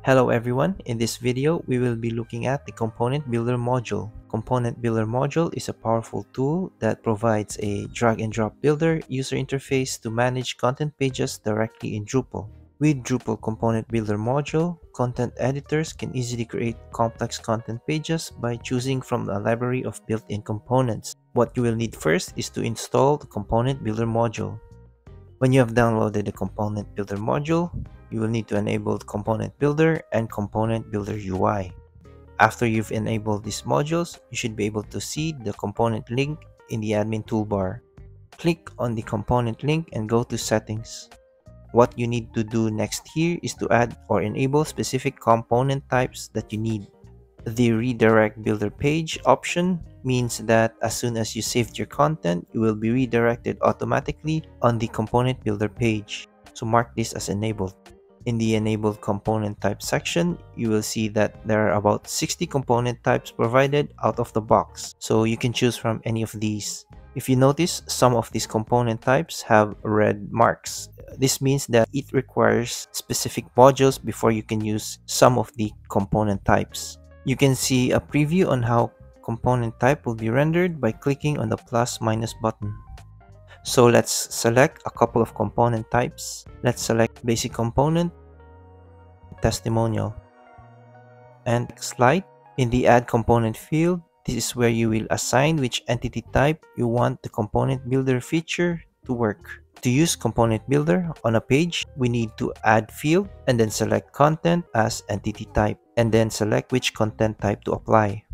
Hello everyone, in this video we will be looking at the Component Builder module. Component Builder module is a powerful tool that provides a drag and drop builder user interface to manage content pages directly in Drupal. With Drupal Component Builder module, content editors can easily create complex content pages by choosing from a library of built-in components. What you will need first is to install the Component Builder module. When you have downloaded the Component Builder module, you will need to enable Component Builder and Component Builder UI. After you've enabled these modules, you should be able to see the component link in the admin toolbar. Click on the component link and go to Settings. What you need to do next here is to add or enable specific component types that you need. The Redirect Builder Page option means that as soon as you saved your content, you will be redirected automatically on the Component Builder page. So mark this as enabled. In the Enabled Component Type section, you will see that there are about 60 component types provided out of the box. So you can choose from any of these. If you notice, some of these component types have red marks. This means that it requires specific modules before you can use some of the component types. You can see a preview on how component type will be rendered by clicking on the plus/minus button. So let's select a couple of component types. Let's select basic component, testimonial, and slide. In the add component field, this is where you will assign which entity type you want the component builder feature to work. To use component builder on a page, we need to add field and then select content as entity type and then select which content type to apply.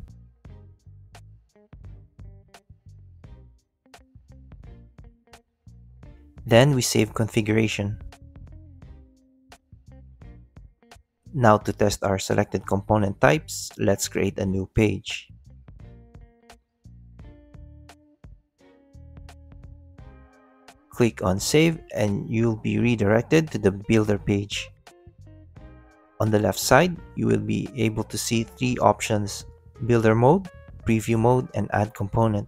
Then we save configuration. Now to test our selected component types, let's create a new page. Click on Save and you'll be redirected to the Builder page. On the left side, you will be able to see three options: Builder Mode, Preview Mode, and Add Component.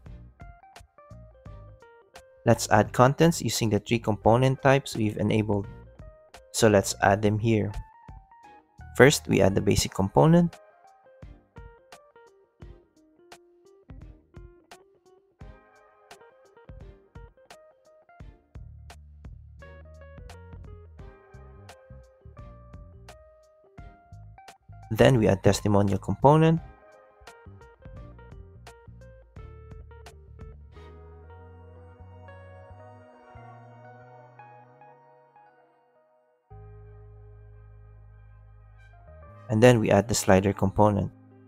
Let's add contents using the three component types we've enabled. So let's add them here. First, we add the basic component. Then we add testimonial component. And then we add the slider component.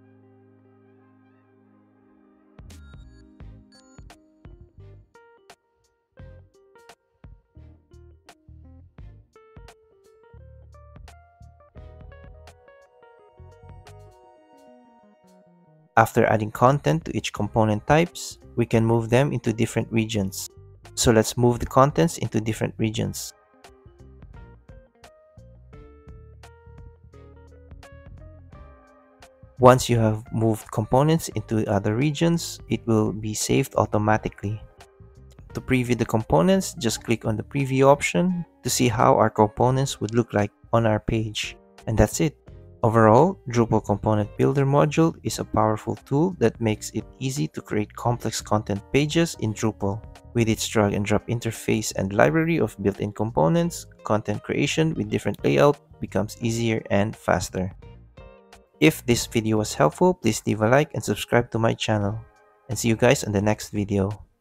After adding content to each component types, we can move them into different regions. So let's move the contents into different regions. Once you have moved components into other regions, it will be saved automatically. To preview the components, just click on the preview option to see how our components would look like on our page. And that's it. Overall, Drupal Component Builder module is a powerful tool that makes it easy to create complex content pages in Drupal. With its drag and drop interface and library of built-in components, content creation with different layout becomes easier and faster. If this video was helpful, please leave a like and subscribe to my channel. And see you guys on the next video.